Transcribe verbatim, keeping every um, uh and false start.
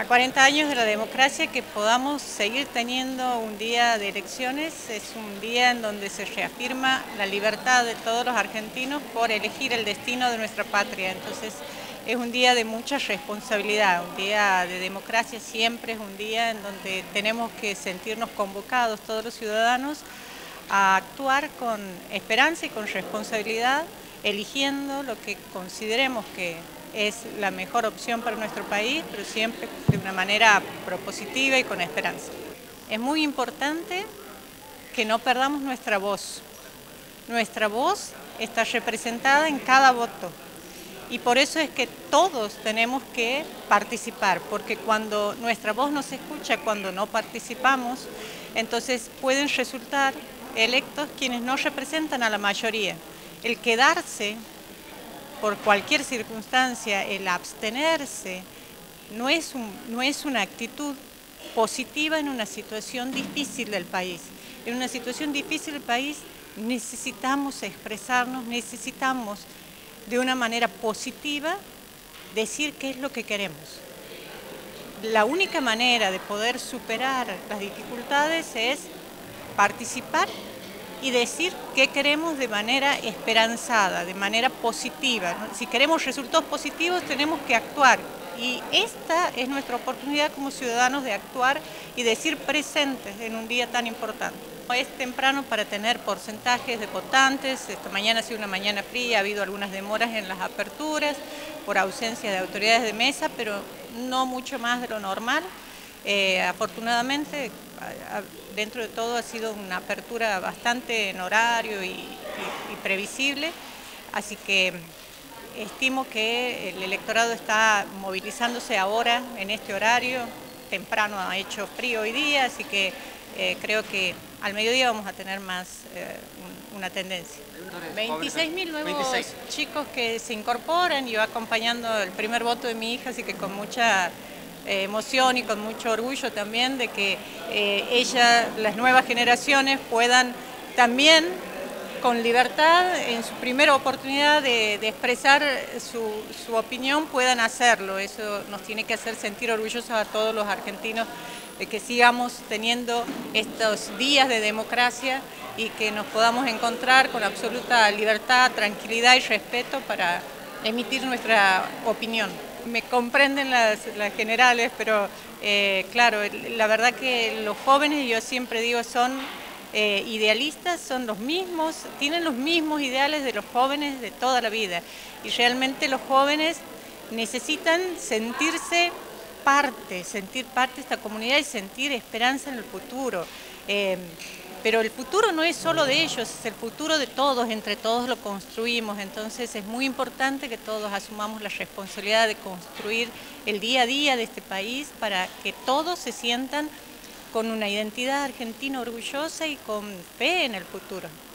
A cuarenta años de la democracia, que podamos seguir teniendo un día de elecciones es un día en donde se reafirma la libertad de todos los argentinos por elegir el destino de nuestra patria. Entonces es un día de mucha responsabilidad, un día de democracia siempre es un día en donde tenemos que sentirnos convocados todos los ciudadanos a actuar con esperanza y con responsabilidad, eligiendo lo que consideremos que es la mejor opción para nuestro país, pero siempre de una manera propositiva y con esperanza. Es muy importante que no perdamos nuestra voz. Nuestra voz está representada en cada voto y por eso es que todos tenemos que participar, porque cuando nuestra voz no se escucha, cuando no participamos, entonces pueden resultar electos quienes no representan a la mayoría. El quedarse por cualquier circunstancia, el abstenerse, no es, un, no es una actitud positiva en una situación difícil del país. En una situación difícil del país necesitamos expresarnos, necesitamos de una manera positiva decir qué es lo que queremos. La única manera de poder superar las dificultades es participar y decir qué queremos de manera esperanzada, de manera positiva, ¿no? Si queremos resultados positivos tenemos que actuar y esta es nuestra oportunidad como ciudadanos de actuar y decir presentes en un día tan importante. Es temprano para tener porcentajes de votantes, esta mañana ha sido una mañana fría, ha habido algunas demoras en las aperturas por ausencia de autoridades de mesa, pero no mucho más de lo normal. Eh, afortunadamente, dentro de todo ha sido una apertura bastante en horario y, y, y previsible, así que estimo que el electorado está movilizándose ahora en este horario, temprano ha hecho frío hoy día, así que eh, creo que al mediodía vamos a tener más eh, un, una tendencia. veintiséis mil nuevos veintiséis chicos que se incorporan, yo acompañando el primer voto de mi hija, así que con mucha Eh, emoción y con mucho orgullo también de que eh, ella, las nuevas generaciones puedan también con libertad en su primera oportunidad de, de expresar su, su opinión puedan hacerlo. Eso nos tiene que hacer sentir orgullosos a todos los argentinos de que sigamos teniendo estos días de democracia y que nos podamos encontrar con absoluta libertad, tranquilidad y respeto para emitir nuestra opinión. Me comprenden las, las generales, pero eh, claro, la verdad que los jóvenes, yo siempre digo, son eh, idealistas, son los mismos, tienen los mismos ideales de los jóvenes de toda la vida. Y realmente los jóvenes necesitan sentirse parte, sentir parte de esta comunidad y sentir esperanza en el futuro. Eh, Pero el futuro no es solo de ellos, es el futuro de todos, entre todos lo construimos, entonces es muy importante que todos asumamos la responsabilidad de construir el día a día de este país para que todos se sientan con una identidad argentina orgullosa y con fe en el futuro.